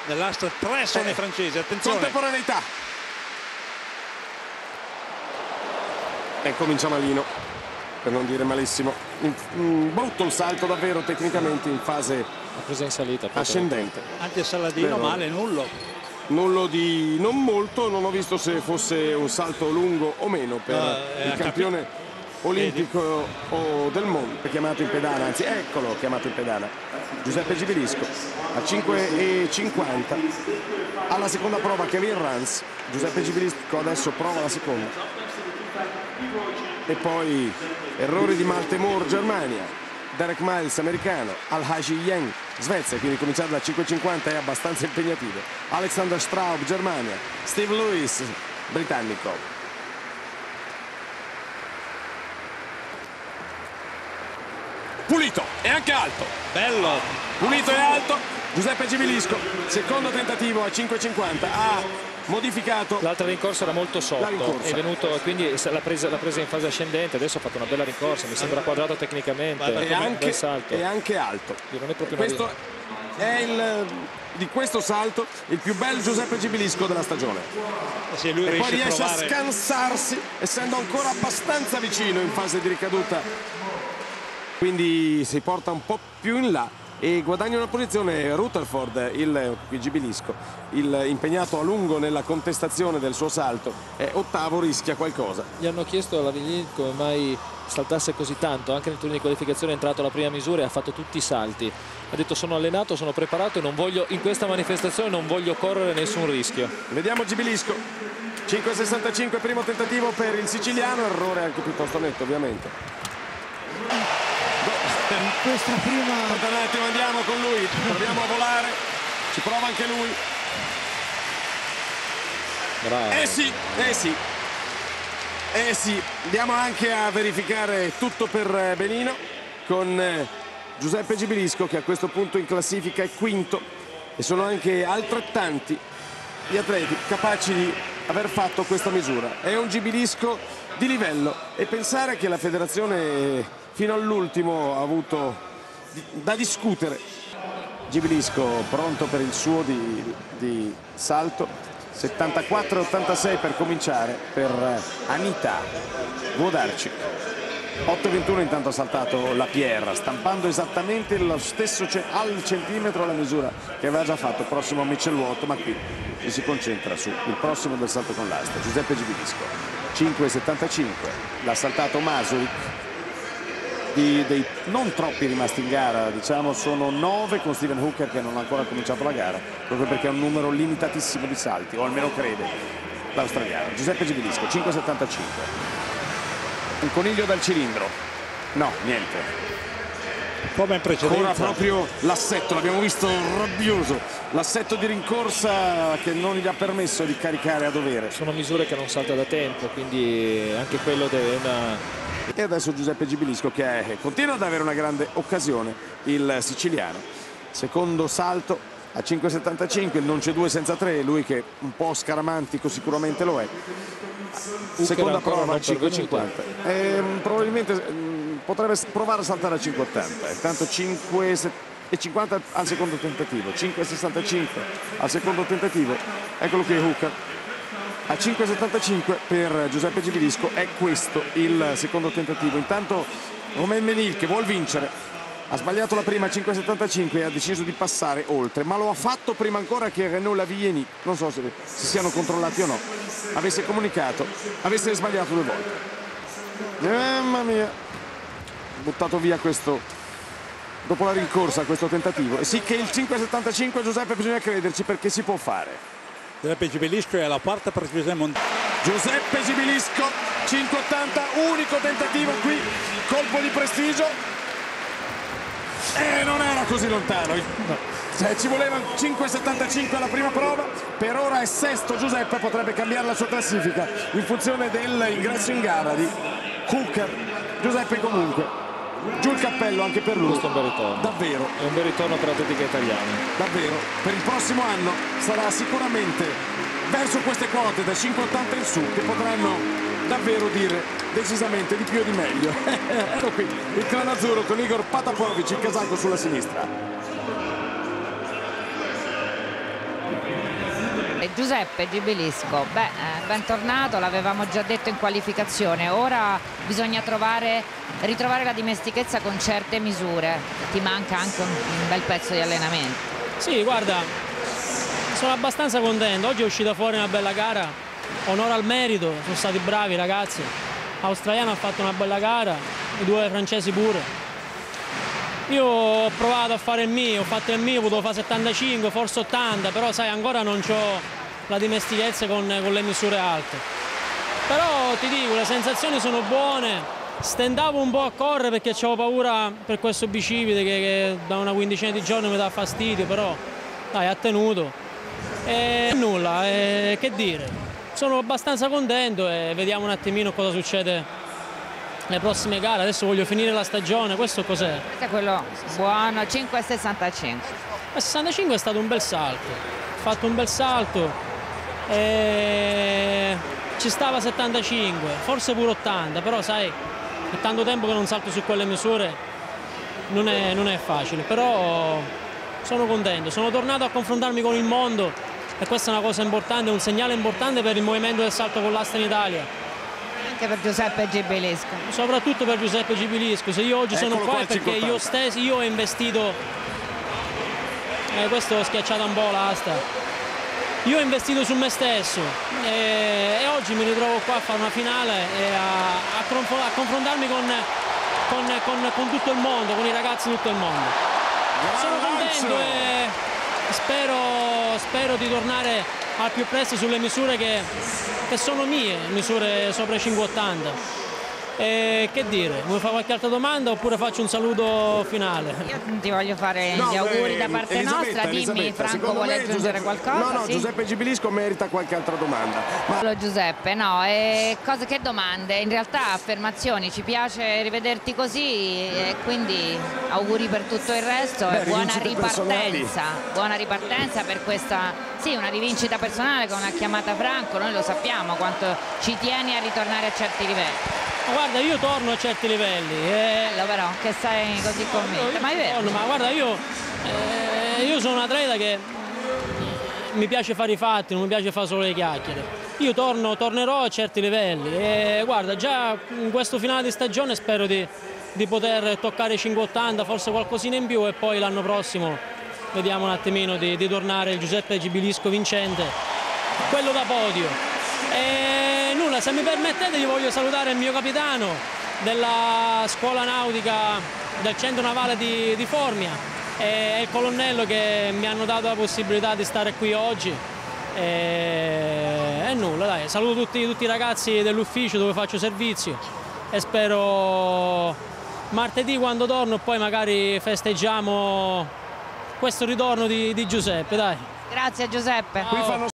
Nell'asta 3 sono i francesi, attenzione. Contemporaneità. E comincia malino, per non dire malissimo. Brutto il salto davvero tecnicamente in fase presa in salita ascendente. Anche Saladino male, nullo. Nullo di non molto, non ho visto se fosse un salto lungo o meno per il campione olimpico o del mondo, chiamato in pedana, anzi eccolo chiamato in pedana, Giuseppe Gibilisco a 5,50 alla seconda prova. Kevin Rans, Giuseppe Gibilisco adesso prova la seconda e poi errori di Malte Moore Germania, Derek Miles americano, Al-Haji Yen Svezia, quindi cominciare da 5,50 è abbastanza impegnativo. Alexander Straub Germania, Steve Lewis britannico. Pulito e anche alto, bello, pulito e alto. Giuseppe Gibilisco, secondo tentativo a 5,50, ha modificato. L'altra rincorsa era molto sotto, è venuto, quindi l'ha presa in fase ascendente. Adesso ha fatto una bella rincorsa, mi sembra quadrato tecnicamente e anche, salto. E anche alto. Non è proprio questo è di questo salto il più bel Giuseppe Gibilisco della stagione. Sì, lui e poi riesce a provare. scansarsi essendo ancora abbastanza vicino in fase di ricaduta, quindi si porta un po' più in là e guadagna una posizione. Rutherford, il Gibilisco, il impegnato a lungo nella contestazione del suo salto, è ottavo, rischia qualcosa. Gli hanno chiesto alla Vigny come mai saltasse così tanto, anche nel turno di qualificazione è entrato alla prima misura e ha fatto tutti i salti. Ha detto: sono allenato, sono preparato e non voglio, in questa manifestazione non voglio correre nessun rischio. Vediamo Gibilisco, 5,65 primo tentativo per il siciliano, errore anche piuttosto netto ovviamente. Questa prima... Aspetta un attimo, andiamo con lui, proviamo a volare, ci prova anche lui. Bravo. Sì, andiamo anche a verificare tutto per benino con Giuseppe Gibilisco, che a questo punto in classifica è quinto, e sono anche altrettanti gli atleti capaci di aver fatto questa misura. È un Gibilisco di livello, e pensare che la federazione fino all'ultimo ha avuto da discutere. Gibilisco pronto per il suo di salto, 74,86 per cominciare per Anita Włodarczyk. 8,21 intanto ha saltato la Pierra, stampando esattamente lo stesso al centimetro la misura che aveva già fatto il prossimo Mitchell Watt, ma qui si concentra sul prossimo del salto con l'asta. Giuseppe Gibilisco 5,75, l'ha saltato Masurik. Dei non troppi rimasti in gara, diciamo sono 9 con Steven Hooker che non ha ancora cominciato la gara, proprio perché è un numero limitatissimo di salti, o almeno crede l'australiano. Giuseppe Gibilisco 5,75, un coniglio dal cilindro, no, niente, come in precedenza. ora proprio l'assetto, l'abbiamo visto rabbioso, l'assetto di rincorsa che non gli ha permesso di caricare a dovere. Sono misure che non salta da tempo, quindi anche quello deve una... E adesso Giuseppe Gibilisco che continua ad avere una grande occasione, il siciliano. Secondo salto a 5,75, il non c'è due senza tre, lui che un po' scaramantico sicuramente lo è. Seconda prova a 5,50. Probabilmente potrebbe provare a saltare a 5,80. Intanto 5,50 al secondo tentativo, 5,65 al secondo tentativo. Eccolo qui Hooker. A 5,75 per Giuseppe Gibilisco è questo il secondo tentativo. Intanto Romain Ménil, che vuol vincere, ha sbagliato la prima a 5,75 e ha deciso di passare oltre, ma lo ha fatto prima ancora che Renaud Lavillenie, non so se si siano controllati o no, avesse comunicato, avesse sbagliato 2 volte. Mamma mia, buttato via questo, dopo la rincorsa, questo tentativo. E sì che il 5,75 Giuseppe bisogna crederci, perché si può fare. Giuseppe Gibilisco è alla quarta precisione mondiale. Giuseppe Gibilisco 5,80, unico tentativo qui, colpo di prestigio, e non era così lontano, ci voleva 5,75 alla prima prova, per ora è sesto Giuseppe, potrebbe cambiare la sua classifica in funzione dell'ingresso in gara di Hooker. Giuseppe comunque giù il cappello anche per lui. Questo è un bel ritorno. Davvero. È un bel ritorno per l'atletica italiana. Davvero. Per il prossimo anno sarà sicuramente verso queste quote da 5,80 in su che potranno davvero dire decisamente di più e di meglio. Ecco qui il clan azzurro con Igor Patapovic, il kazako sulla sinistra. Giuseppe Gibilisco, bentornato, l'avevamo già detto in qualificazione, ora bisogna ritrovare la dimestichezza con certe misure, ti manca anche un bel pezzo di allenamento. Sì, guarda, sono abbastanza contento, oggi è uscita fuori una bella gara, onore al merito, sono stati bravi i ragazzi, l'australiano ha fatto una bella gara, i due francesi pure. Io ho provato a fare il mio, ho fatto il mio, potevo fare 75, forse 80, però sai, ancora non ho la dimestichezza con le misure alte. Però ti dico, le sensazioni sono buone, stentavo un po' a correre perché avevo paura per questo bicipite che da una quindicina di giorni mi dà fastidio, però dai, ha tenuto. E nulla, che dire, sono abbastanza contento e vediamo un attimino cosa succede le prossime gare. Adesso voglio finire la stagione. Questo cos'è? Questo è quello buono, 5,65. Il 65 è stato un bel salto, ho fatto un bel salto e ci stava 75, forse pure 80, però sai, è tanto tempo che non salto su quelle misure, non è facile, però sono contento, sono tornato a confrontarmi con il mondo e questa è una cosa importante, un segnale importante per il movimento del salto con l'asta in Italia. Anche per Giuseppe Gibilisco. Soprattutto per Giuseppe Gibilisco, se io oggi sono qua è perché io ho investito, questo ho schiacciato un po' l'asta, io ho investito su me stesso e oggi mi ritrovo qua a fare una finale e a confrontarmi con tutto il mondo, con i ragazzi di tutto il mondo. Sono contento e spero di tornare al più presto sulle misure che sono mie, misure sopra i 5,80. E che dire, vuoi fare qualche altra domanda oppure faccio un saluto finale? Io ti voglio fare gli auguri da parte nostra, dimmi, Franco vuole aggiungere qualcosa? No, sì? Giuseppe Gibilisco merita qualche altra domanda. Giuseppe, no, che domande? In realtà affermazioni, ci piace rivederti così e quindi auguri per tutto il resto e buona ripartenza per questa, sì, una rivincita personale con una chiamata Franco, noi lo sappiamo quanto ci tieni a ritornare a certi livelli. Ma guarda, io torno a certi livelli. Bello però, che sei così convinto, ma è vero. Ma guarda, io sono un atleta che mi piace fare i fatti, non mi piace fare solo le chiacchiere. Io tornerò a certi livelli e guarda, già in questo finale di stagione spero di poter toccare i 5,80, forse qualcosina in più e poi l'anno prossimo vediamo un attimino di tornare il Giuseppe Gibilisco vincente, quello da podio. E nulla, se mi permettete io voglio salutare il mio capitano della scuola nautica del centro navale di Formia e il colonnello che mi hanno dato la possibilità di stare qui oggi e nulla, dai, saluto tutti i ragazzi dell'ufficio dove faccio servizio e spero martedì quando torno poi magari festeggiamo questo ritorno di Giuseppe, dai. Grazie Giuseppe. Ciao.